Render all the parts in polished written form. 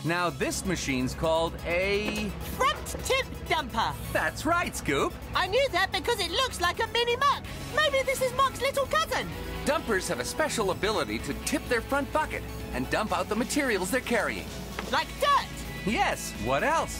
Now this machine's called a... Front tip dumper. That's right, Scoop. I knew that because it looks like a mini muck. Maybe this is Muck's little cousin. Dumpers have a special ability to tip their front bucket and dump out the materials they're carrying. Like dirt. Yes, what else?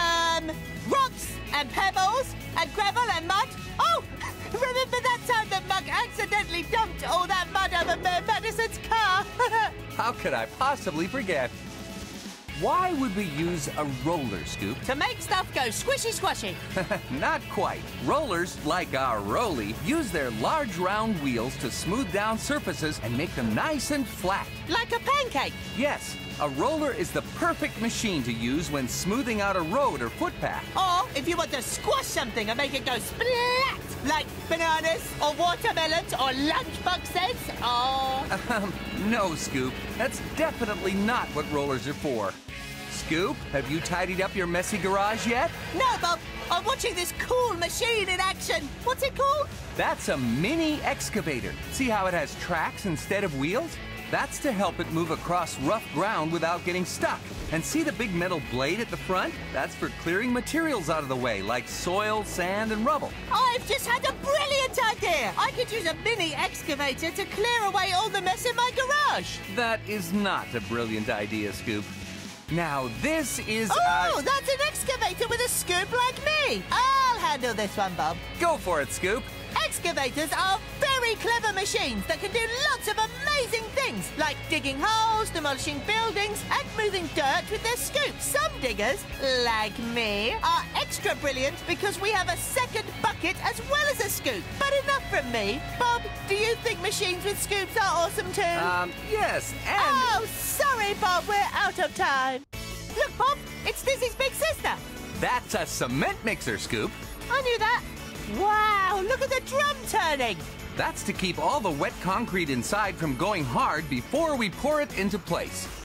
Rocks and pebbles and gravel and mud. Oh, remember that time that Muck accidentally dumped all that mud over Mayor Madison's car? How could I possibly forget? Why would we use a roller, Scoop? To make stuff go squishy squashy. Not quite. Rollers, like our Rolly, use their large round wheels to smooth down surfaces and make them nice and flat. Like a pancake. Yes, a roller is the perfect machine to use when smoothing out a road or footpath. Or if you want to squash something and make it go splat, like bananas or watermelons or lunchbox sets or... No, Scoop. That's definitely not what rollers are for. Scoop, have you tidied up your messy garage yet? No, Bob. I'm watching this cool machine in action. What's it called? That's a mini excavator. See how it has tracks instead of wheels? That's to help it move across rough ground without getting stuck. And see the big metal blade at the front? That's for clearing materials out of the way, like soil, sand, and rubble. I've just had a brilliant idea. I could use a mini excavator to clear away all the mess in my garage. That is not a brilliant idea, Scoop. Now, this is Oh, that's an excavator with a scoop like me. I'll handle this one, Bob. Go for it, Scoop. Excavators are very clever machines that can do lots of amazing things, like digging holes, demolishing buildings, and moving dirt with their scoops. Some diggers, like me, are extra brilliant because we have a second bucket as well as a scoop. But enough from me. Bob, do you think machines with scoops are awesome too? Yes, and... Oh, sorry, Bob, we're out of time. Look, Bob, it's Dizzy's big sister. That's a cement mixer, Scoop. I knew that. Wow, look at the drum turning. That's to keep all the wet concrete inside from going hard before we pour it into place.